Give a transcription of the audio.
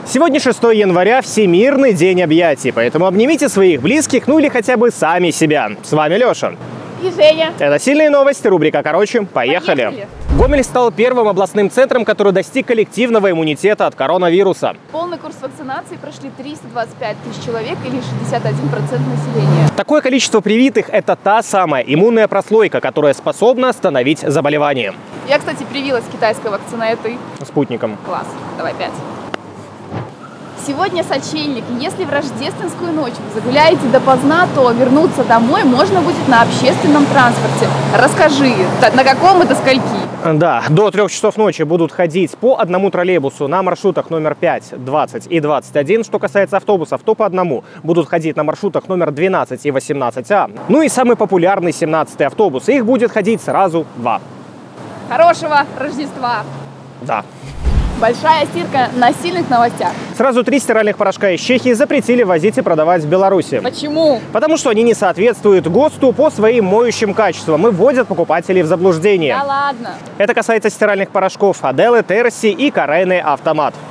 Сегодня 6 января, Всемирный день объятий, поэтому обнимите своих близких, ну или хотя бы сами себя. С вами Леша. И Женя. Это «Сильные новости», рубрика «Короче». Поехали. Гомель стал первым областным центром, который достиг коллективного иммунитета от коронавируса. Полный курс вакцинации прошли 325 тысяч человек или 61% населения. Такое количество привитых – это та самая иммунная прослойка, которая способна остановить заболевание. Я, кстати, привилась китайской вакциной этой. Спутником. Класс. Давай 5. Сегодня сочельник. Если в рождественскую ночь вы загуляете допоздна, то вернуться домой можно будет на общественном транспорте. Расскажи, на каком и до скольки? Да, до 3 часов ночи будут ходить по одному троллейбусу на маршрутах номер 5, 20 и 21. Что касается автобусов, то по одному будут ходить на маршрутах номер 12 и 18А. Ну и самый популярный 17-й автобус. Их будет ходить сразу 2. Хорошего Рождества! Да. Большая стирка на сильных новостях. Сразу 3 стиральных порошка из Чехии запретили возить и продавать в Беларуси. Почему? Потому что они не соответствуют ГОСТу по своим моющим качествам и вводят покупателей в заблуждение. Да ладно. Это касается стиральных порошков Аделы, Терси и Карены Автомат.